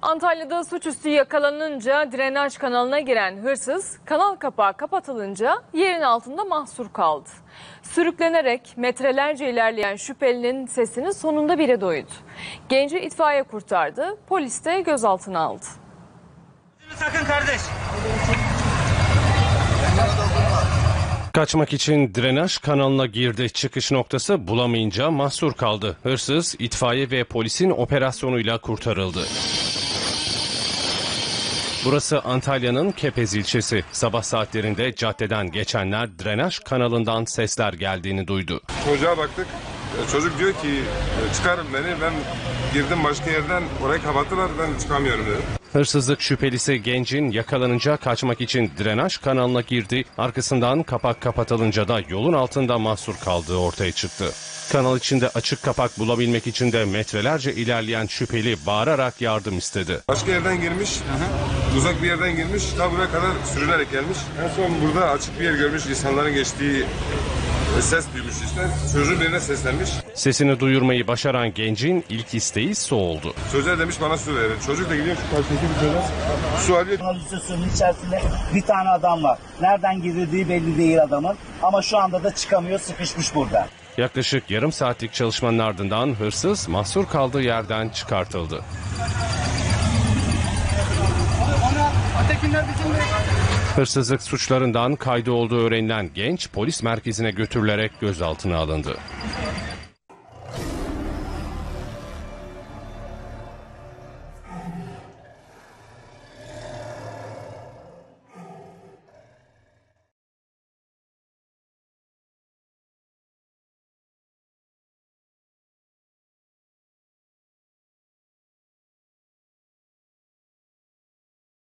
Antalya'da suçüstü yakalanınca drenaj kanalına giren hırsız kanal kapağı kapatılınca yerin altında mahsur kaldı. Sürüklenerek metrelerce ilerleyen şüphelinin sesini sonunda biri duydu. Genci itfaiye kurtardı, polis de gözaltına aldı. Sakın kardeş. Kaçmak için drenaj kanalına girdi. Çıkış noktası bulamayınca mahsur kaldı. Hırsız itfaiye ve polisin operasyonuyla kurtarıldı. Burası Antalya'nın Kepez ilçesi. Sabah saatlerinde caddeden geçenler drenaj kanalından sesler geldiğini duydu. Çocuğa baktık. Çocuk diyor ki çıkarın beni, ben girdim başka yerden, orayı kapattılar, ben çıkamıyorum dedi. Hırsızlık şüphelisi gencin yakalanınca kaçmak için drenaj kanalına girdi. Arkasından kapak kapatılınca da yolun altında mahsur kaldığı ortaya çıktı. Kanal içinde açık kapak bulabilmek için de metrelerce ilerleyen şüpheli bağırarak yardım istedi. Başka yerden girmiş, uzak bir yerden girmiş, ta buraya kadar sürünerek gelmiş. En son burada açık bir yer görmüş, insanların geçtiği ses duymuş işte. Çocuğun birine seslenmiş. Sesini duyurmayı başaran gencin ilk isteği su oldu. Çocuğa demiş bana su verin. Çocuk da gidiyor şu karşıdaki bir çocuğa su alıyor. Kanalizasyonun içerisinde bir tane adam var. Nereden girildiği belli değil adamın. Ama şu anda da çıkamıyor, sıkışmış burada. Yaklaşık yarım saatlik çalışmanın ardından hırsız mahsur kaldığı yerden çıkartıldı. Hırsızlık suçlarından kaydı olduğu öğrenilen genç polis merkezine götürülerek gözaltına alındı.